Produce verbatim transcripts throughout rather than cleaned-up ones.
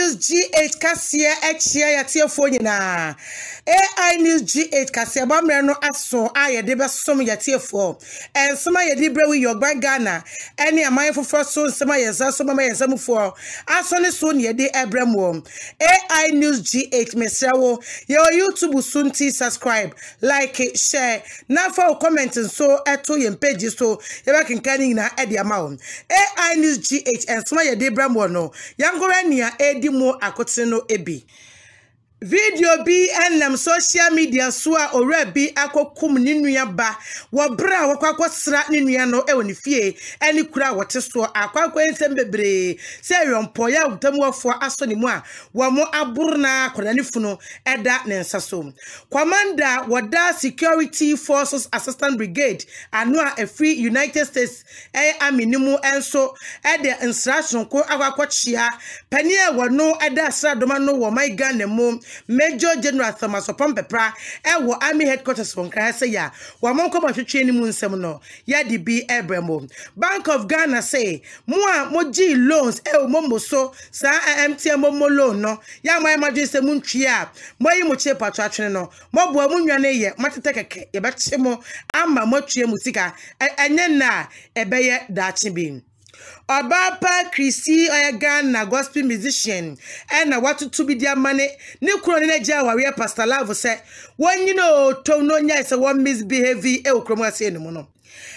News G H Kasia Exia Yatia Fonina. A I News G H Kasia Bamrano Aso Aya Deba Som Yatia for. And some of Yadibra with your Ghana. Any a mindful first soon, some of your some of my exam for. As on the soon Yadi Abram Wom. A I News G H Mesrawo. Your YouTube soon T subscribe, like it, share. Now for comment and so at two pages so you can carry in a amount. A I News G H and some of your Debra Mono. Yangorania Edi Mo Akotino Ebi. Video B and them social media swa ore bi akokum ni nua ba wo bra wakwa sra ni nua no e woni fie ani kura wote so akwakwa ensem bebre se yompo ya utamwofo aso ni mu a wo mo aburna kodani funu eda ne nsaso commander wada security forces assistant brigade anu a free United States e aminimu enso e de instruction ko akwakwa chia panie wono eda sra doma no wo my Ghana mu Major General Oppong-Peprah ewo army headquarters from Accra ya wa monko ma twetwe ni mu nsem no ya di bi ebremo Bank of Ghana say mo a moji loans e o momoso sa M T M mo loan no ya mo ma dwe se mu ntwe a mo yi mo che patro atwene no mo bo mu nwane ye matete keke ye beche mo ama mo tue mu sika enye na ebeye da chi bi Obapa Chrissy Oyagana gospel musician and na watu to be their money ni kuro ni naja wa Pastor Love say when you know to no nya say one misbehave e okromo ase ni mo no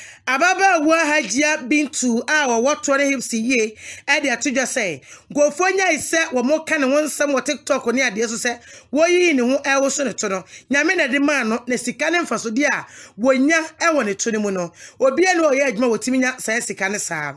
Ababa wa hajia bintu awa watu wane hipsi ye edi atujwa say go fonya ise wa mo ka ne ho nsam wo TikTok ni ade so say wo yi ni ho ewo so ne to no nyame na de man no na sika ne mfaso di a wonya ewo ne to ne mu no obi ene o ye adwuma wotiminya say sika ne saa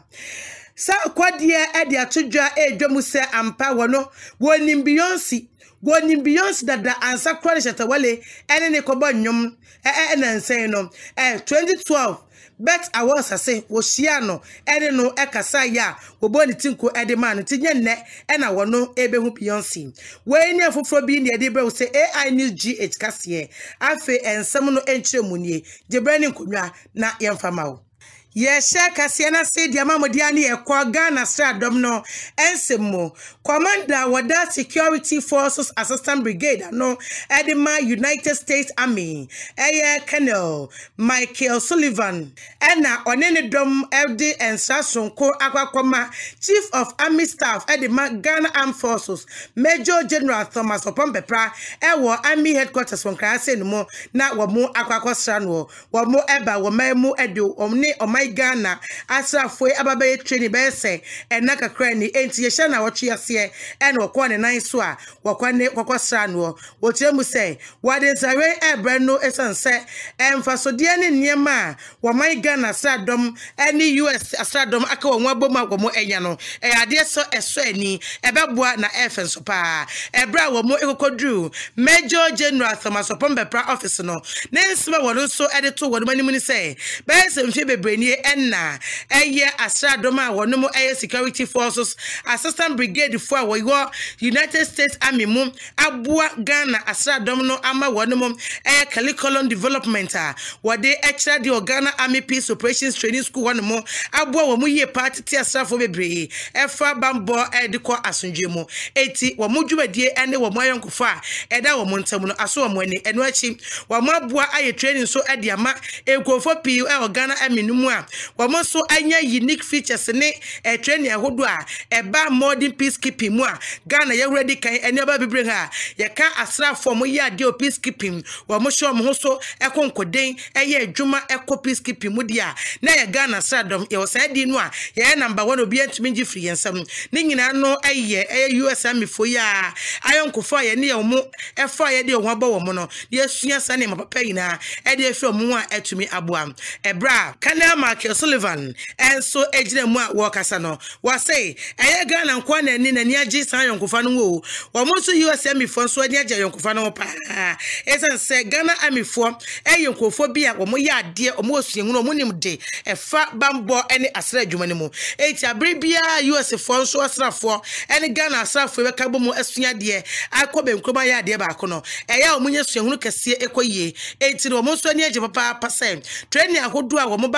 sa kwadie edi atujwa edwamu se ampa wono wonim Beyonce wonim Beyonce dada ansa kwale shatawale ene ne kobo nyom e e na nsen no eh twenty twelve bet awas ase wo hia no ene no ekasa ya wo boni tinko ede man tinye nne ena wono ebehu Beyonce we ni afoforo bi ne ede bre wo se A I News G H kase afi ensem no enkyere munie jebrani nkonwa na yemfama wo Yesha Kasiana said Yamamodiani a kwa Ghana Stra Domino Ensemo Commander Wada Security Forces Assistant Brigade no Edema United States Army Air Colonel Michael Sullivan Ena Onene Dom L D and Sason Ko Aquakoma Chief of Army Staff Edema Ghana Armed Forces Major General Thomas Oppong-Peprah Ewo Army Headquarters from Krase no na wamo Aquakosranwo wamo eba wamemu edu omne omai Ghana asrafo ababaye training be se enaka kra ni enti ye hya na wotwe ase ene wokọ ne nan so a wokwane kokosra no wotiremu se wade nsawe ebra no esanse emfasode ne niema wo mai Ghana asradom ene U S asradom aka wo aboma wo mo enya no e ade so eso ani ebeboa na efenso pa ebra wo mo ekokodru Major General Thomas Oppong-Peprah office no nensima wo so edito wo mani muni se be se mfi bebreni enna eye asradom a wo no mo eye security forces assistant brigade for wo United States Army mu aboa Ghana asradom no ama wo no mo eye curriculum development a wo de extra the Ghana Army Peace Operations Training School one mo aboa wo mu ye party ti asrafo bebre efa bambo ediko asonje mu eti wo mu dwumadie ene wo mo ayonkofo a eda wo mo ntam no aso wo mo ani eno achi wo mo aboa aye training so ade ama ekofo pi e Ghana Army no mu a wo mo so anya unique features ne e training ahodo a eba modern peacekeeping mu a Ghana ye ready kan ene ba bebre ha ye ka asrafo mo ye ade o peacekeeping wo mo show mo so ekonkoden eye adwuma eko peacekeeping mu dia na ye Ghana asradom ye osadi no a ye number one obi antumi ngi free yensam ne nyina no eye eye U S Army fo ya ayonkofo ye ne ye mo efa ye de ho aba wo mo no ye sua sane mapapa yina e de efi mo a atumi aboa ebra Colonel Michael Sullivan enso ejire mu a wo kasa no wa say eye Ghana nkwa na ni na ni agi san yonkofa no wo wo mo so U S Army fo so ani agi yonkofa no pa esan se Ghana Army fo eye nkofo bi a wo mo ya ade o mo osuenwu no mo nim de efa bambo ene asra adwuma ne mu eti abribia U S fo so asrafo ene Ghana asrafo we ka bo mo asua de akobe nkroma ya de ba ko no eya o mo nya suenwu kese ekoyie eti no mo so ani agi papa pase training ahodo a wo mo ba na nse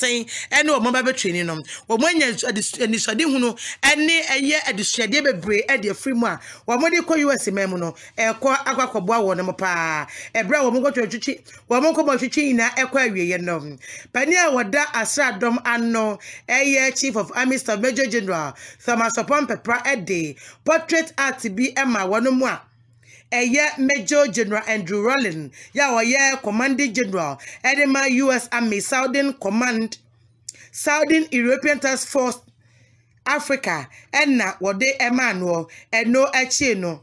say any or mobile training them. Or when you're a dissuade who any a year a dissuade bebre at the free moi. Or when you call U S memono, a qua aqua boa no pa, a brow mongo to chichi, or mongo mochina aquaria nom. Pania wada asra dom anno, a year chief of army staff Major General, Thomas Oppong-Peprah a day, portrait art to be Emma one more. A year Major General Andrew Rollin, ya year Commanding General, Edema U S Army Southern Command, Southern European Task Force Africa, and na wade Emmanuel, and no Achino.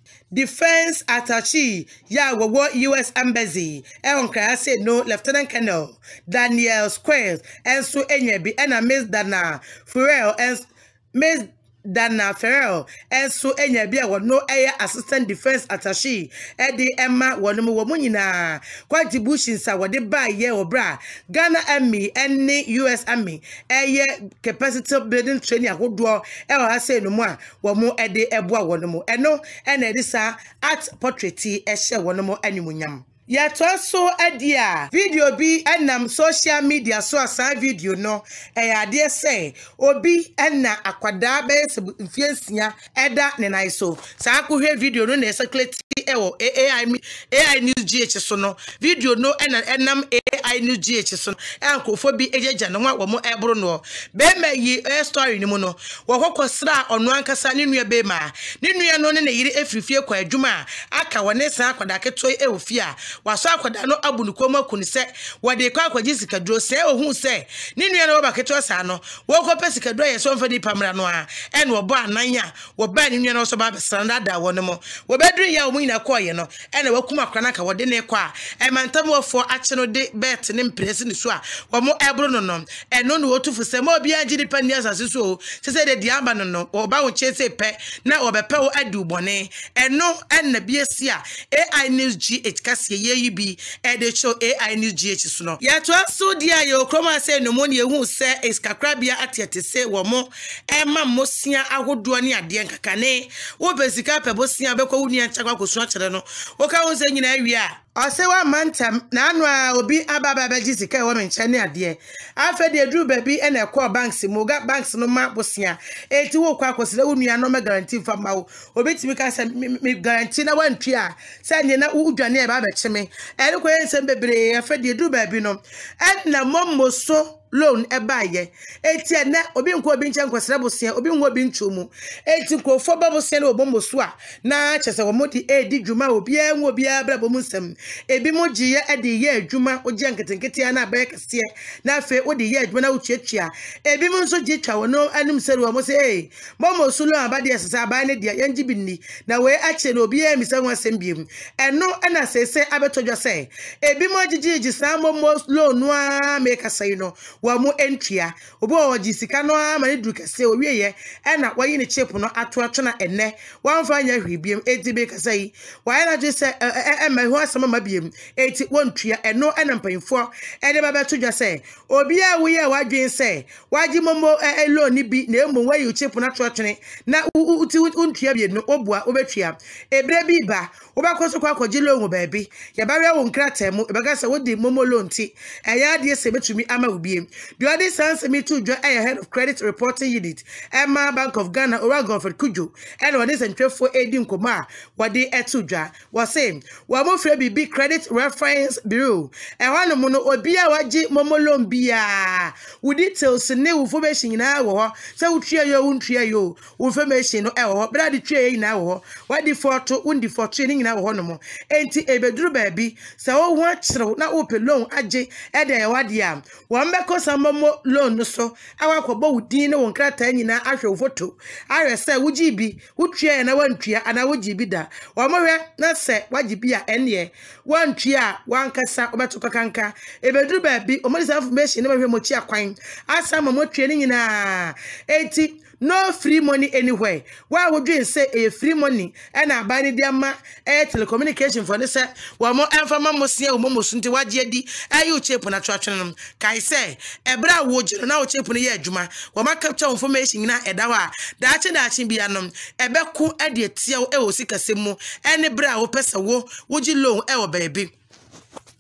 Defense Attaché, ya wo U S Embassy, Eon Krase no Lieutenant Colonel Daniel Squares, and so enyebi, and a Miss Dana Farrell, and Miss Dana Farrell, and so enyebi, or no air assistant defense attaché, Eddie Emma, one more womanina, quite the bush in Sawa, de buy ye or bra, Ghana Army, and U S Army, a year capacity building training, who draw, ever say no more, one more a day, a boy, one more, and no, and Edisa at portrait, a share one more animal. Yet also a dear video be and um social media so a video no a idea say obi and na aquada base influencia eda nenai so saku hear video no na circulate ewo A I A I news G H so no video no and enam A I news G H so Akufo-Addo ejeja no wa mo ebro no be ma yi a story ni mu no wo kokosra ono ankasa ne nua be ma ne nua no ne na yiri efrifie kwa adwuma aka wone san akwada keto e ofia waso akwada no abunukoma kuni se wade kwa akwaji sikadro se ohun se ne nua no ba keto sa no wo ko pesikadro ye so mfadi pamra no a en wo bo ananya wo ba ne nua no so ba besanda da wo ne mo wo bedru ya omu ina ko ye no en wakuma akwana ka wode ne kwa e mantam wo fo ache no de bet ne mpresi ni so a wo mo ebro no no en no no wotufu se mo bia gidi pani asase so se se de diamba no no wo ba wo chese pe na wo bepe wo adu bone en no en na bia sia A I news G H kase ye yi bi e de show A I news G H so no ya to so dia ye okroma se no mo ne ehu se iskakrabia atiete se wo mo e ma mo sia ahodo ne ade nkaka ne wo besika pe bo sia be ko wuni anchakwa kosu akere no wo ka wo se nyina awi a Osewa mantam na anu a obi ababa beji sika wo menche ne ade afa de dru baby e na call banks mo ga banks no ma bosia eti wo kwa kwosira unua no me guarantee fa ma wo obetimi ka se me guarantee na wantu a se nye na udwane e ba be cheme e re ko yen bebre afa de dru baby no en na mommo so loan ebaye eti na obi nko obi nche nkwasira bosia obi nwo obi nchomu eti nko fo babosia na obombo so a na chese wo modi edi dwuma obi enwo obi abra bomu nsem ebi mogiye edi ye adwuma oje nketenkete ya na abaye kase na afa odi ye adwuma na uchiachia ebi mo nso gitwa wono anim seri wo mo se eh momo so loan abade esesa abaye ne dia yanji binni na we ache na obi emisa nwa sembiem eno na sese abetodwa se ebi mogigi gisa momo loan no a make say no wa mu entria obo oji sika no ama ne dukase owieye e na wayi ne chip no ato ato na enne wanfa nya hwibiem edibe kasai wa na je se e ma ho asama mabiem eti wontua eno ena mpanyfo e de baba to dwase obi a wo ye wadwen se waji momo e lo ni bi na emu wayi chip na ato atwene na uti untua bi no obua obetua ebre bi ba obakoso kwa kwaji lo ngo baabi ya bawe wo nkrata mu e baga se wodi momo lo nti e ya de se betumi ama obiem. The other sons me to join head of credit reporting unit, Emma Bank of Ghana, Oragon for Kujo, and what is and twelve for Edim Koma, what they etuja was saying, one more free big credit reference bureau, and one mono or bia waji momolom bia. We details new information in our so tria your own tria yo information no our bloody tray in our what the for to undi for training in our honomo, ain't a bedroom baby, so watch now open loan aje at the wadia. One because some more loan so our kobo din no nkrata nyina ahwe photo are say wuji bi wutria na wantria ana wuji bi da wa mohwe na se waji bi a ene wantria wankasa obetuka kanka ebedru ba bi omolisa information na mahwe mochi akwan asa ma motria nyina eti no free money anywhere. Why would you say a free money and a bani diama a telecommunication for this? One more informal mosia or momosunti wajedi, a you chip on a tractor. Kai say, a bra wood, now chip on a year, Juma, or my capture information in a dawa, that and that be anon, a beku adia tio eo sika simo, and a bra or pesa wo, would you loan our baby?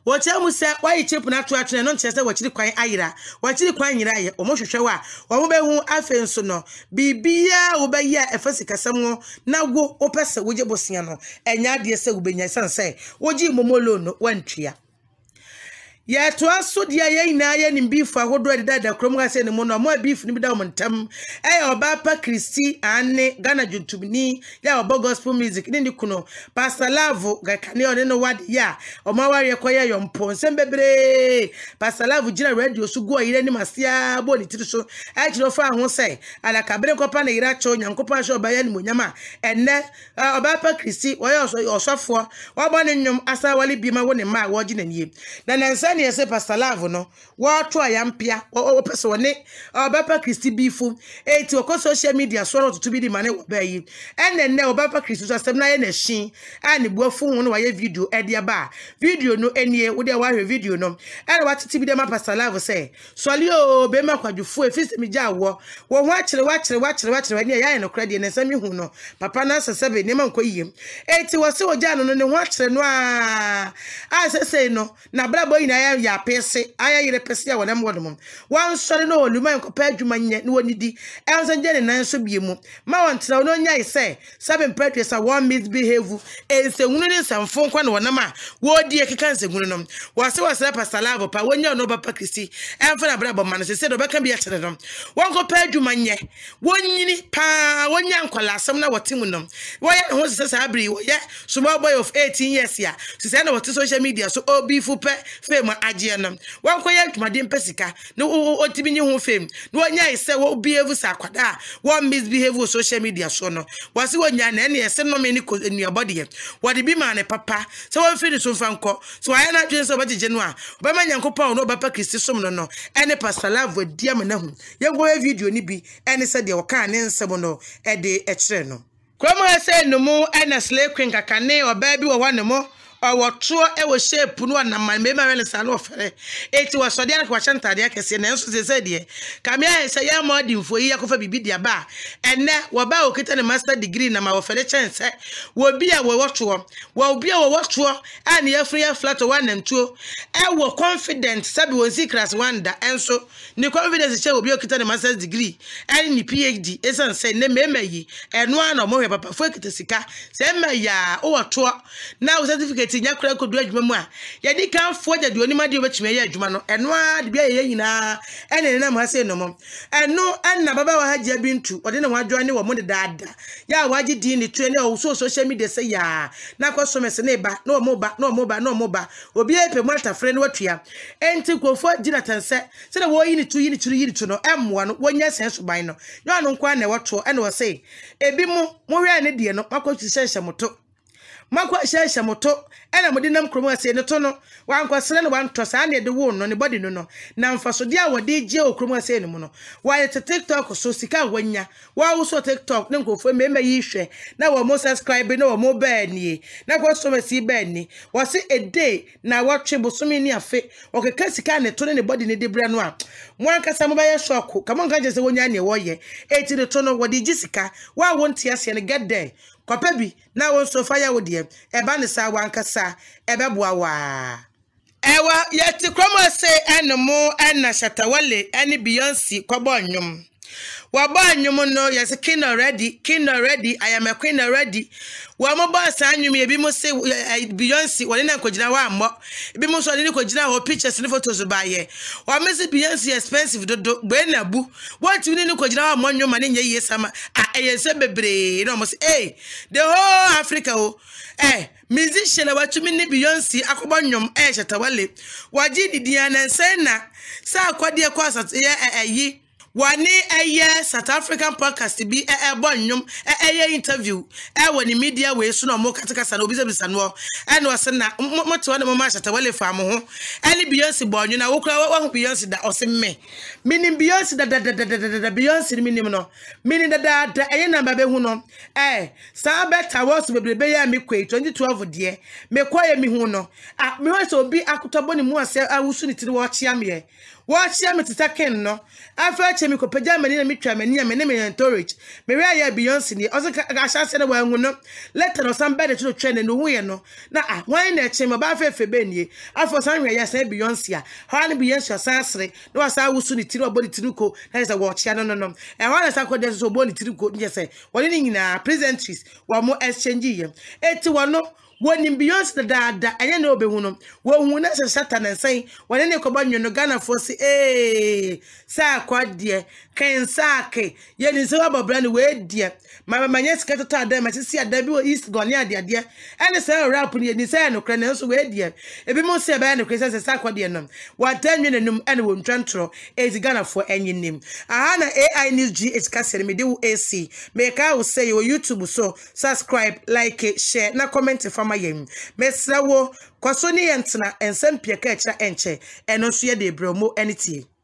Wacha mu se why chip na to atwe no nche se wachiri kwan ayira wachiri kwan nyira ye omohwehwe wa wo be hu afen so no bibia wo be ye efasi kasam na go opese woje bosia no enya de se wo benya sanse woji momolo no wantwia ya to aso dia ye ina ye ni beef ahodo de da krom ga se ne mo no mo beef ni bi da omontam e oba pa Christy ane Ghana juntubni ya oba gospel music ni ni kuno Pastor Lavo ga kane one no wad ya o ma ware koye yompo nsem bebre Pastor Lavo gira radio so go yire ni masia bo ni tiri so a kiro fa ho se ala kabre kopa na yira cho nyankopa sho oba ya ni monyama enne oba pa Christy wo yo osofo wo bo ne nyom asa wali bi ma wo ne ma wo gina nie na nansa ne se Pastor Lavo no wo to ayampia o pese woni oba pa Christy bifu eti o ko social media so no to bi di mane wo ba yi enne ne oba pa Christy so asem na ye na hyin ani buafu ho no wa ye video e dia ba video no enie wo de wa hwe video no ene wa titi bi de ma Pastor Lavo say soli o be ma kwadwufo e fisi mi ja wo wo ho akire wa kire wa kire wa kire ne ya ye no krade ne sami hu no papa na sesebe ne man koyiem eti wo se wo ja no ne ho akire no a a sese no na brabo ina ya ya pese aya yire pese ya wonam wodom wan sori no oluman ko pa adwuma nye ne woni di e nso je ne nan so biemu ma won tira no nya ise seven practice a one misbehave e se hunu ne samfo nkwa ne wonam a wo di ekeka nse hunu no wo se wo se Pastor Lavo pa wonya no ba pa Christy e mfa na brabo man se se do beka bia kire no won ko pa adwuma nye wonyini pa wonya nkwala asem na wotimu no wo ya ho se se abri wo ya small boy of eighteen years ya se se na wote social media so obi fu pe fame agie no wan ko ya twumade mpesika no otibinyi ho fame no wonya ise wo behave sakwada wo misbehave social media so no wase wonya na ene ese no me ni ni abode wode bi ma ne papa se wo firi so fanko so aya na dwen so bagege no a ba ma nyankopa no ba pa Christy som no no ene Pastor Lavo dia me na hu ye go video ni bi ene se de wo kan ne nsem no e de e kire no kwama se no mu ene slay queen kakane oba bi wo wane mo owo to e wo shape no na man me ma wele sa no ofere eti wo so dia kwa chantade akese na enso se se de kame ya se ya mo di mfo yi akofa bibi dia ba enne wo ba o kita ne master degree na ma wo fere chance wo bia wo wo to wo bia wo wo to ani ya free flat one and two e wo confident sabi won si class one da enso ni confidence che wo bia o kita ne master degree ani ni PhD esan se ne mema yi eno ana mo hwe papa fo kita sika se ma ya o wo to na wo certificate nya kura ko do adwuma mu a ye di kan fo ja de onima de obetime ye adwuma no eno a de bia ye nyina ene ne ma se no mo eno anna baba wa hagia bintu ode ne wadwo ne wo mo de daada ya waji di ni tue ne o so social media se ya na kwa so mese ne ba na o mo ba na o mo ba na o mo ba obi epe mo atafre ne watua enti kofo gina tanse se na wo yi ni tu yi ni turu yi ni tu no emwa no wonya senso ban no no no kwa na woto ene wo se ebi mo mo hwe ne de no makwa hyehyɛ moto makwa hyehyɛ moto ena modi nam kromo ase ne to no wankwa sere ne wanto sa ne de wo no ne body no no na mfaso dia wode gye okromo ase ne mu no wa ye TikTok so sika wanya wa wo so TikTok ne nkofo mema yi hwe na wo mo subscribe na wo mo ba nie na kwa so masi ba ni wo se a day na watwe bosomi ni afe okeka sika ne to ne body ne de bra no a mo ankasa mo ba ye shock kamo nka je se wonya ne wo ye eti de to no wode gye sika wa wo ntia se ne get there kwapabi na won so fire wo de e ba ne sa wankasa e be boa wa ewa yeti kromo se enmo enna shatawale eni Beyonce kwabo nyum wabo anyum no yes king already king already I am a queen already wa mo ba sa anyum e bi mo se Beyonce woni na kogina wa ammo e bi mo so ni kogina ho pictures ni photos ba ye wa me se Beyonce expensive dodo gbe na bu what ni ni kogina wa ammo nyum ma ne nye ye sama a e se bebre no mo se eh the whole Africa o eh musician wa tumi ni Beyonce akobo nyum eh shatawale waji di diana nsenna sa akwade kwa asat ye ayi wani eye South African podcast bi e bonyum e interview e woni media we so no mo katakasa na obi sebisa no e no se na moto na mo ma Shatawale fa mo ho eli Beyonce bonyu na wo kura wo hu Beyonce da o se me minim Beyonce da da da da Beyonce minim no minim da da da e na ba be hu no eh sa beta wo so bebrebe ya me kwai twenty twelve de me kwaye me hu no ah me ho so bi akotoboni mu ase awusu ni tiri wo chia me Watch ya metita ken no afa che se mi ko peja mani na mi twa mani me ne me encourage me we ya Beyonce ni o se ka sha se na wa hu no letter no some bed to trend no hu ye no na ah wan na che ma ba fe fe be nie afo san hwe ya se Beyonce a ha na Beyonce san sere no wa sa wusu ni tiri obodi tiri ko na se wo chia no no no e wa na sa ko de so obodi tiri ko ni se woni ni nyina presentries wa mo exchange ye eti wo no woni Beyonce da da anya na obehu no wo hu na se satan nsan woni ne ko ba nwono Ghana for si eh sa kwade kan saake ye ni se wa bobra ni we die mama manya sika tota da ma sisi ada bi o east gone ade ade ene se rap ni ni se no kra na so we die e bi mo se ba no kra se sa kwade no wa tanwe nanum ene wo ntwantro e Ghana for enyinim aha na A I News G H ka se me de wo A C me ka wo say yo YouTube so subscribe like share na comment from mayem mesra wo kwaso ni yentna ensem pie ka ekira enche eno so ye de bromo eniti